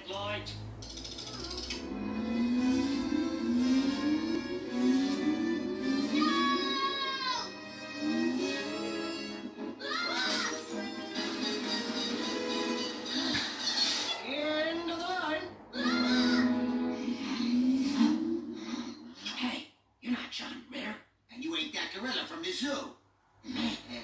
red light. End of the line. Hey, you're not John Ritter. And you ain't that gorilla from the zoo.